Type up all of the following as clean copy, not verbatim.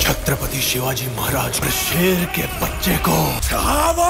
छत्रपति शिवाजी महाराज शेर के बच्चे को छावा।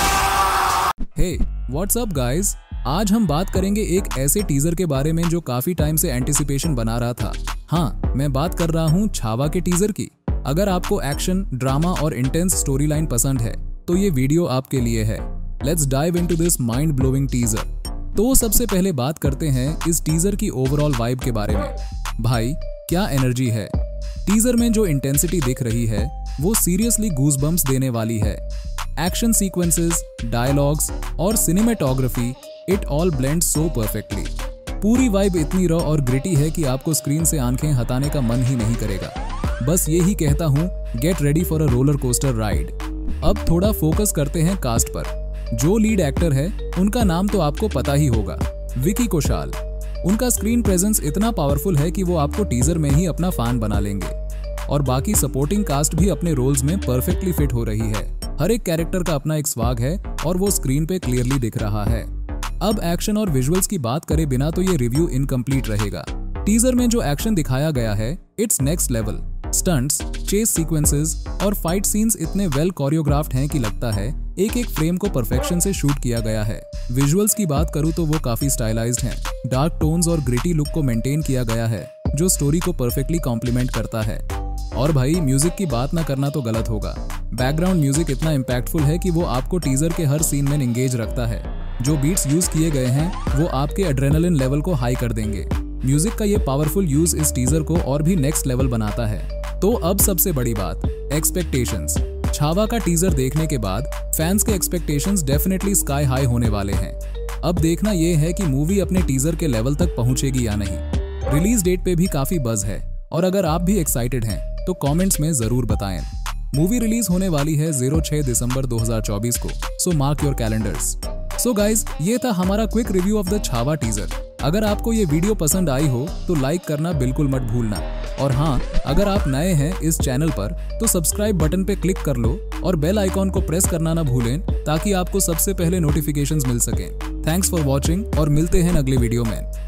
हे व्हाट्स अप गाइस, आज हम बात करेंगे एक ऐसे टीजर के बारे में जो काफी टाइम से एंटिसिपेशन बना रहा था। हाँ, मैं बात कर रहा हूँ छावा के टीजर की। अगर आपको एक्शन, ड्रामा और इंटेंस स्टोरी लाइन पसंद है तो ये वीडियो आपके लिए है। Let's dive into this mind blowing teaser. तो सबसे पहले बात करते हैं इस टीजर की ओवरऑल वाइब के बारे में। भाई क्या एनर्जी है। टीजर में जो इंटेंसिटी दिख रही है वो सीरियसली गूज़बम्प्स देने वाली है। एक्शन सीक्वेंसेस, डायलॉग्स और cinematography, it all blend so perfectly. पूरी वाइब इतनी रॉ और ग्रिटी है कि आपको स्क्रीन से आंखें हटाने का मन ही नहीं करेगा। बस ये ही कहता हूँ, get ready for a roller coaster ride. अब थोड़ा फोकस करते हैं कास्ट पर। जो लीड एक्टर है उनका नाम तो आपको पता ही होगा, विकी कौशल। उनका स्क्रीन प्रेजेंस इतना पावरफुल है कि वो आपको टीजर में ही अपना फैन बना लेंगे। और बाकी सपोर्टिंग कास्ट भी अपने रोल्स में परफेक्टली फिट हो रही है। हर एक कैरेक्टर का अपना एक स्वाग है और वो स्क्रीन पे क्लियरली दिख रहा है। अब एक्शन और विजुअल्स की बात करे बिना तो ये रिव्यू इनकम्प्लीट रहेगा। टीजर में जो एक्शन दिखाया गया है it's next level. Stunts, chase sequences और फाइट सीन्स इतने वेल कोरियोग्राफ्ड हैं कि लगता है एक एक फ्रेम को परफेक्शन से शूट किया गया है। विजुअल्स की बात करूं तो वो काफी स्टाइलाइज्ड हैं। डार्क टोन्स और ग्रिटी लुक को मेंटेन किया गया है जो स्टोरी को परफेक्टली कॉम्प्लीमेंट करता है। और भाई म्यूजिक की बात ना करना तो गलत होगा। बैकग्राउंड म्यूजिक इतना इम्पैक्टफुल है कि वो आपको टीजर के हर सीन में एंगेज रखता है। जो बीट्स यूज किए गए हैं वो आपके एड्रेनलिन लेवल को हाई कर देंगे। म्यूजिक का ये पावरफुल यूज इस टीजर को और भी नेक्स्ट लेवल बनाता है। तो अब सबसे बड़ी बात, एक्सपेक्टेशंस। छावा का टीजर देखने के बाद फैंस के एक्सपेक्टेशंस डेफिनेटली स्काई हाई होने वाले हैं। अब देखना ये है कि मूवी अपने टीजर के लेवल तक पहुंचेगी या नहीं। रिलीज डेट पे भी काफी बज़ है और अगर आप भी एक्साइटेड हैं तो कमेंट्स में जरूर बताएं। मूवी रिलीज होने वाली है 06 दिसंबर 2024 को, so mark your calendars. So guys, ये था हमारा quick review of the Chhaava teaser. अगर आपको ये वीडियो पसंद आई हो तो लाइक करना बिल्कुल मत भूलना। और हाँ, अगर आप नए हैं इस चैनल पर तो सब्सक्राइब बटन पे क्लिक कर लो और बेल आइकॉन को प्रेस करना ना भूलें ताकि आपको सबसे पहले नोटिफिकेशंस मिल सकें। थैंक्स फॉर वॉचिंग और मिलते हैं अगले वीडियो में।